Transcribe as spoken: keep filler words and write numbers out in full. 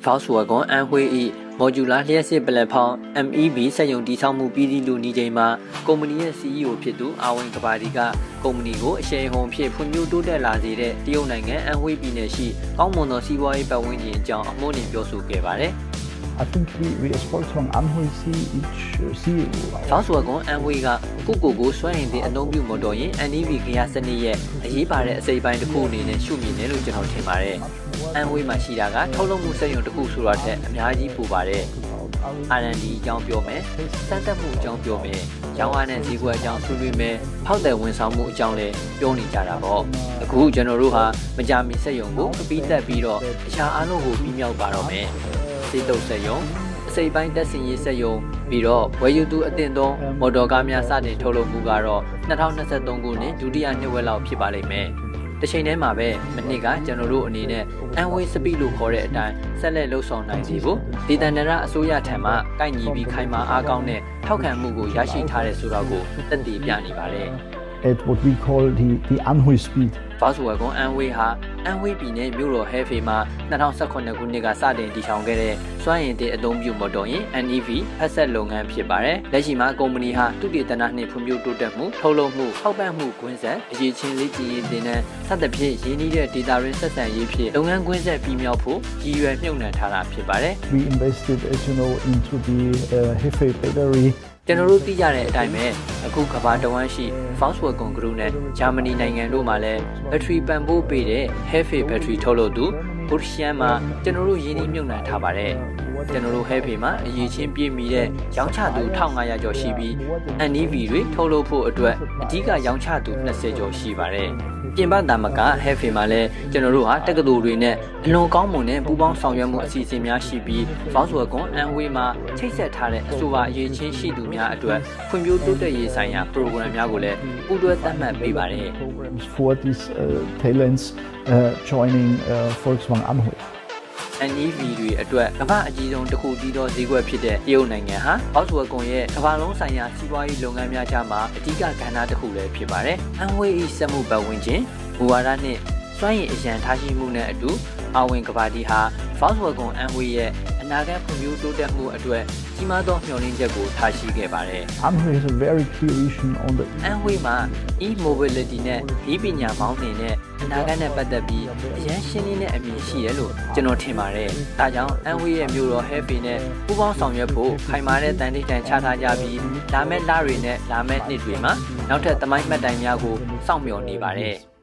ဖောက်ဆွာကွန်အန်ဝေး၏မော်ဂျူလာလျှက်စစ်ပလက်ဖောင်း M E B စက်ရုံတည်ဆောက်မှုပြည်စီလူနေချိန်မှာကုမ္ပဏီရဲ့ C E O ဖြစ်သူအာဝင်ကဘာဒီကကုမ္ပဏီကိုအရှိန်ဟုန်ဖြစ်ဖွံ့ဖြိုးတိုးတက်လာစေတဲ့တရုတ်နိုင်ငံအန်ဝေးပြည်နယ်ရှိကောင်းမွန်သောစီးပွားရေးပတ်ဝန်းကျင်အကြောင်းအမှုနှင့်ပြောဆိုခဲ့ပါတယ် I think we, we as Volkswagen Anhui see each uh, C E O. Volkswagen Anhui ကကုကိုကိုစွမ်းရည်တဲ့အသုံးပြုမော်တော်ယာဉ် N E V ဂရစနစ်ရဲ့အရေးပါတဲ့အစိပ်ပိုင်းတစ်ခုအနေနဲ့ရှုမြင်တယ်လို့ကျွန်တော်ထင်ပါတယ်။ Anhui မှာရှိတာကထုတ်လုပ်မှုစက်ရုံတစ်ခုဆိုတာထက်အများကြီးပိုပါတယ်။ R and D အကြောင်းပြောမယ်။စမ်းသပ်မှုအကြောင်းပြောမယ်။ရောင်းအားနဲ့ဈေးကွက်အကြောင်းဆွေးနွေးမယ်။ဖောက်သည်ဝန်ဆောင်မှုအကြောင်းလည်းပြောနေကြတာပေါ့။အခုကျွန်တော်တို့ဟာမကြာမီစက်ရုံကိုအပြီးသက်ပြီးတော့အခြားအားလုံးကိုပြီးမြောက်ပါတော့မယ်။စေတုပ်စက်ရုံစိတ်ပိုင်းတက်စင်ရေးစက်ရုံပြီးတော့ဝယ်ယူသူအသင့်သုံးမော်တော်ကားများစတင်ထုတ်လုပ်မှုကတော့၂၀၂၃ခုနှစ်ဒုတိယနှစ်ဝက်လောက်ဖြစ်ပါလိမ့်မယ်။တစ်ချိန်တည်းမှာပဲမနှစ်ကကျွန်တော်တို့အနေနဲ့ Anhui Speed လို့ခေါ်တဲ့အတိုင်းဆက်လက်လှုပ်ဆောင်နိုင်စီဖို့ဒေသန္တရအစိုးရထံမှကိုက်ညီပြီးခိုင်မာအားကောင်းတဲ့ထောက်ခံမှုကိုရရှိထားတဲ့ဆိုတာကိုသက်သေပြနေပါတယ်။ At what we call the the Anhui Speed Volkswagen Anhui ဟာ Anhui ပြည်နယ်မြို့တော်ဟဲဖေမှာ၂၀၁၈ခုနှစ်ကစတင်တည်ထောင်ခဲ့တဲ့စွမ်းရည်တဲ့အသုံးပြုမော်တော်ယာဉ် N E V ဖက်ဆက်လုပ်ငန်းဖြစ်ပါတယ်။လက်ရှိမှာကုမ္ပဏီဟာသုတေသနနှင့်ဖွံ့ဖြိုးတိုးတက်မှုထုတ်လုပ်မှုထောက်ပံ့မှုကွင်းဆက်အရေးချင်းလေးကြီးတင်တဲ့စသဖြင့်ရင်းနှီးတဲ့ဒေတာရင်းဆက်ဆံရေးဖြင့်လုပ်ငန်းကွင်းဆက်ပြီးမြောက်ဖို့ရည်ရွယ်မြှုပ်နှံထားတာဖြစ်ပါတယ်။ We invested as you know into the uh, Hefei battery ကျွန်တော်တို့သိကြတဲ့အတိုင်းပဲအခုကမ္ဘာတဝန်းရှိ Volkswagen Group နဲ့ဂျာမနီနိုင်ငံတို့မှာလည်းဘက်ထရီပံ့ပိုးပေးတဲ့ Hefei ဘက်ထရီထုတ်လုပ်သူဘူရှန်မှာကျွန်တော်တို့ရင်းနှီးမြှုပ်နှံထားပါတယ်ကျွန်တော်တို့ Hefei မှာအရေးချင်းပြည့်မီတဲ့ရောင်းချသူ၁၅၀၀ကျော်ရှိပြီး N E V တွေထုတ်လုပ်ဖို့အတွက်အဓိကရောင်းချသူ၂၀ကျော်ရှိပါတယ်ပြင်ပတာမက Hefei မှာလည်းကျွန်တော်တို့ဟာတက္ကသိုလ်တွေနဲ့အလွန်ကောင်းမွန်တဲ့ပူးပေါင်းဆောင်ရွက်မှုအစီအစဉ်များရှိပြီး Volkswagen Anhui မှာချိတ်ဆက်ထားတဲ့အဆိုပါအရေးချင်းရှိသူများအတွက်ဖွံ့ဖြိုးတိုးတက်ရေးဆိုင်ရာ program များကိုလည်းပူးတွဲသတ်မှတ်ပေးပါတယ် for these uh, talents uh, joining uh, Volkswagen Anhui N E V တွေအတွက်ကမ္ဘာအကြီးဆုံးတစ်ခုတည်းသောဈေးကွက်ဖြစ်တဲ့တရုတ်နိုင်ငံဟာ Volkswagen ရဲ့ကမ္ဘာလုံးဆိုင်ရာစီးပွားရေးလုပ်ငန်းများကြားမှာအဓိကကဏ္ဍတစ်ခုလည်းဖြစ်ပါတယ်။ Anhui ၏စက်မှုပတ်ဝန်းကျင်မူဝါဒနှင့်စွမ်းရည်အရန်ထားရှိမှုနဲ့အတူအာဝင်ကဘာဒီဟာ Volkswagen Anhui ရဲ့အနာဂတ်ဖွံ့ဖြိုးတိုးတက်မှုအတွက်ကြီးမားသောမျှော်လင့်ချက်ကိုထားရှိခဲ့ပါတယ်။ Anhui has a very clear vision on the Anhui မှာ e-mobility နဲ့ဒီပညာမောင်းနှင်တဲ့အနာဂတ်နဲ့ပတ်သက်ပြီးအရန်ရှင်းလင်းတဲ့အမြင်ရှိတယ်လို့ကျွန်တော်ထင်ပါတယ်။ဒါကြောင့် Anhui ရဲ့မြို့တော် Hefei နဲ့ပူးပေါင်းဆောင်ရွက်ဖို့ခိုင်မာတဲ့တန်တိတန်ချထားကြပြီးလာမယ့်လတွေနဲ့လာမယ့်နှစ်တွေမှာနောက်ထပ်သမိုင်းမှတ်တိုင်များကိုစောင့်မျှော်နေပါတယ်။